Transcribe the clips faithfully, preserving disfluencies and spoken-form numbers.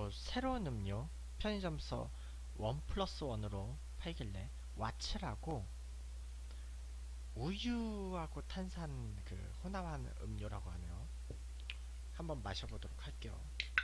뭐 새로운 음료 편의점에서 원 플러스 원으로 팔길래 와츠라고 우유하고 탄산 그 혼합한 음료라고 하네요. 한번 마셔보도록 할게요.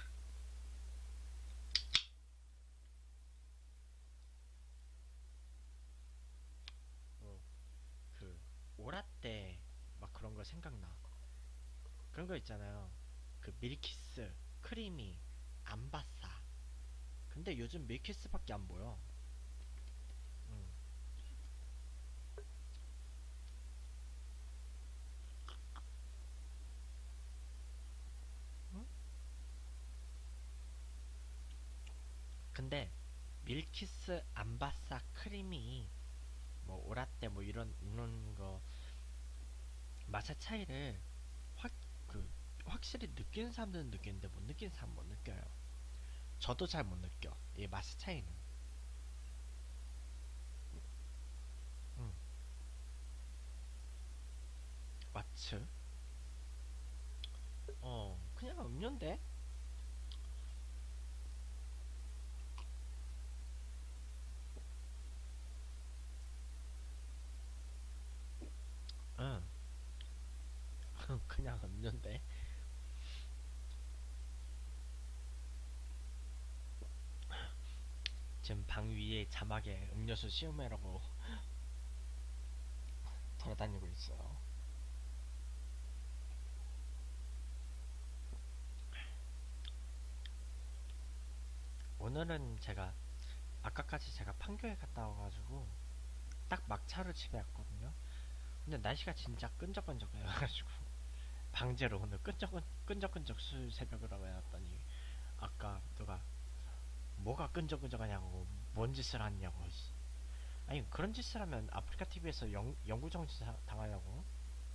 어, 그 오라떼 막 그런 거 생각나. 그런 거 있잖아요. 그 밀키스, 크리미, 암바사. 근데 요즘 밀키스밖에 안 보여. 음. 응? 근데 밀키스, 암바사, 크리미, 뭐 오라떼 뭐 이런 이런 거 맛의 차이를 확 그 확실히 느끼는 사람들은 느끼는데 못 느끼는 사람은 못 느껴요. 저도 잘 못 느껴. 이 맛의 차이는. 음. 와츠? 어, 그냥 음료인데? 응. 그냥 음료인데? 지금 방 위에 자막에 음료수 시음해라고 돌아다니고 있어요. 오늘은 제가 아까까지 제가 판교에 갔다 와가지고 딱 막차로 집에 왔거든요. 근데 날씨가 진짜 끈적끈적해가지고 방제로 오늘 끈적 끈적끈적 술 새벽으로 해놨더니 아까 누가 뭐가 끈적끈적하냐고 뭔 짓을 하냐고. 아니 그런 짓을 하면 아프리카 티비에서 영, 영구정지 당하냐고.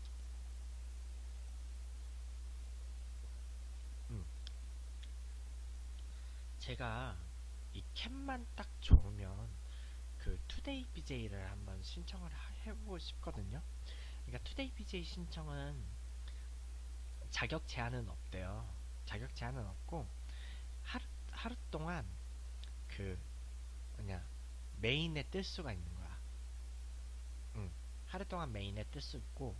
음. 제가 이 캡만 딱 좋으면 그 투데이 비제이를 한번 신청을 해보고 싶거든요. 그러니까 투데이 비제이 신청은 자격 제한은 없대요. 자격 제한은 없고 하루 하루 동안 그 뭐냐 메인에 뜰 수가 있는 거야. 응. 하루 동안 메인에 뜰 수 있고,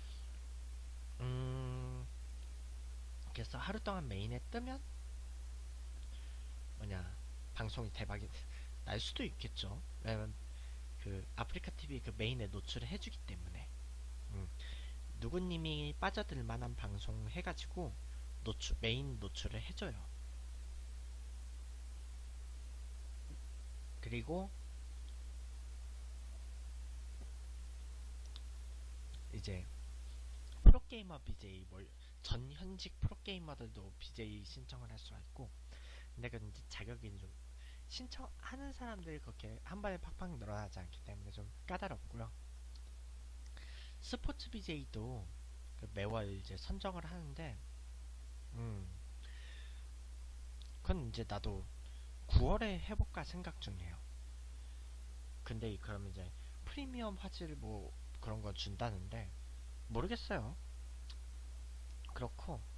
음, 그래서 하루 동안 메인에 뜨면 뭐냐 방송이 대박이 날 수도 있겠죠. 왜냐면 그 아프리카 티비 그 메인에 노출을 해주기 때문에. 음. 누구님이 빠져들 만한 방송 해가지고 노출 메인 노출을 해줘요. 그리고 이제 프로게이머 비제이 뭐 전현직 프로게이머들도 비제이 신청을 할 수가 있고, 근데 그 이제 자격이 좀 신청하는 사람들이 그렇게 한 번에 팍팍 늘어나지 않기 때문에 좀 까다롭고요. 스포츠 비제이도 매월 이제 선정을 하는데, 음, 그건 이제 나도 구월에 해볼까 생각 중이에요. 근데 그러면 이제 프리미엄 화질 뭐 그런 거 준다는데 모르겠어요. 그렇고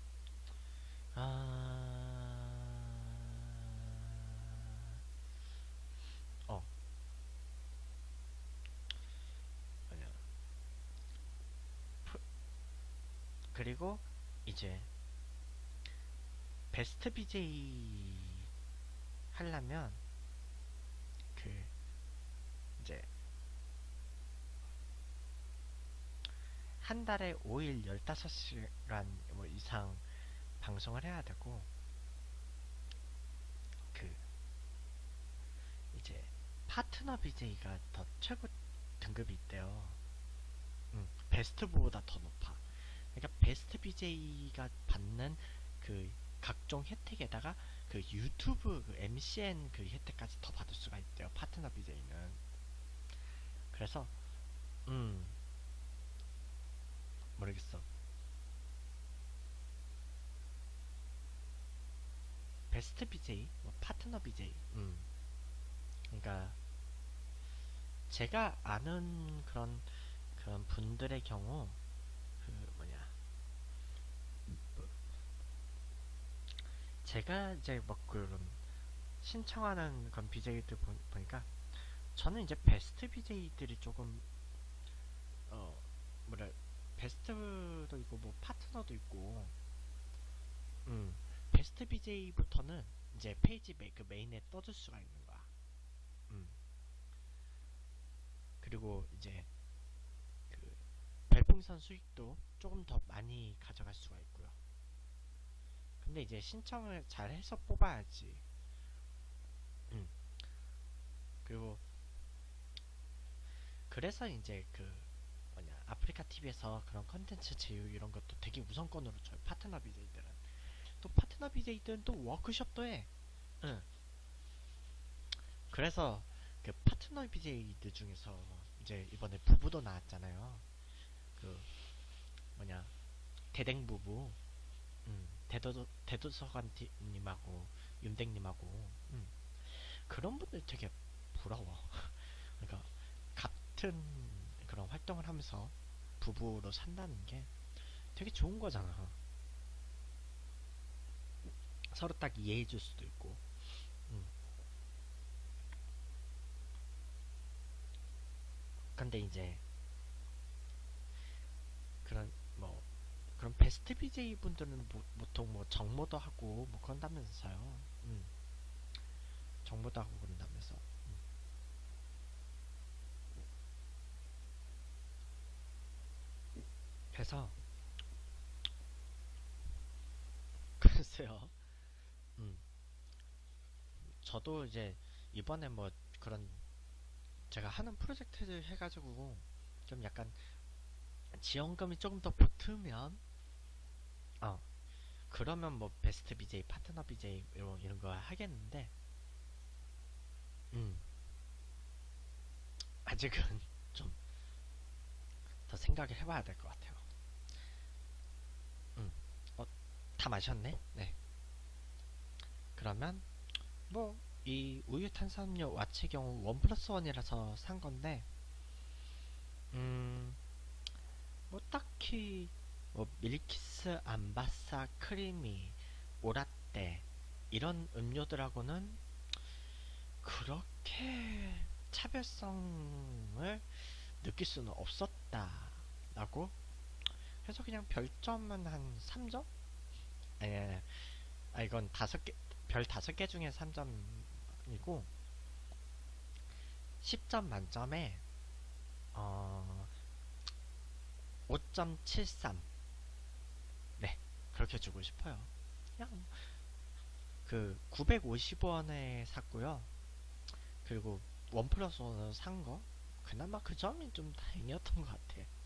아... 어 뭐냐 프... 그리고 이제 베스트 비제이 하려면 그 이제 한 달에 오 일 열다섯 시간 뭐 이상 방송을 해야 되고, 그 이제 파트너 비제이가 더 최고 등급이 있대요. 음, 베스트보다 더 높아. 그러니까 베스트 비제이가 받는 그 각종 혜택에다가 그 유튜브 그 엠씨엔 그 혜택까지 더 받을 수가 있대요. 파트너 비제이는. 그래서 음 모르겠어. 베스트 비제이, 뭐 파트너 비제이. 음 그러니까 제가 아는 그런 그런 분들의 경우 그 뭐냐 제가 이제 뭐 그런 신청하는 그런 비제이들 보, 보니까 저는 이제 베스트 비제이들이 조금 어 뭐래 베스트도 있고 뭐 파트너도 있고 음 베스트 비제이부터는 이제 페이지 메, 그 메인에 떠줄 수가 있는 거야. 음 그리고 이제 그 별풍선 수익도 조금 더 많이 가져갈 수가 있고요. 근데 이제 신청을 잘 해서 뽑아야지. 음 그리고 그래서 이제 그 뭐냐 아프리카 티비에서 그런 컨텐츠 제휴 이런 것도 되게 우선권으로 줘요. 파트너 비제이들은 또 파트너 비제이들은 또 워크숍도 해. 응. 그래서 그 파트너 비제이들 중에서 이제 이번에 부부도 나왔잖아요. 그 뭐냐 대댕 부부, 음, 대도 대도서관님하고 윤댕님하고 음, 그런 분들 되게 부러워. 그러니까 같은 그런 활동을 하면서 부부로 산다는 게 되게 좋은 거잖아. 서로 딱 이해해 줄 수도 있고. 음. 근데 이제 그런 뭐 그런 베스트 비제이 분들은 뭐, 보통 뭐 정모도 하고 뭐 그런다면서요. 음. 정모도 하고 그런다면서. 음. 그래서 글쎄요. 음. 저도 이제 이번에 뭐 그런 제가 하는 프로젝트를 해가지고 좀 약간 지원금이 조금 더 붙으면 어 그러면 뭐 베스트 비제이, 파트너 비제이 이런, 이런 거 하겠는데 음 아직은 좀 더 생각을 해봐야 될 것 같아요. 음. 어, 다 마셨네? 네. 그러면 뭐 이 우유 탄산음료 왓의 경우 원 플러스 원이라서 산 건데 음 뭐 딱히 뭐 밀키스, 암바사, 크리미, 오라떼 이런 음료들하고는 그렇게 차별성을 느낄 수는 없었다라고 해서 그냥 별점은 한 삼 점? 아니, 아니, 아 이건 다섯 개, 별 다섯 개 중에 삼 점이고 십 점 만점에 어, 오 점 칠삼. 네, 그렇게 주고 싶어요. 그냥 그 구백오십 원에 샀고요. 그리고 원 플러스 원으로 산 거, 그나마 그 점이 좀 다행이었던 것 같아.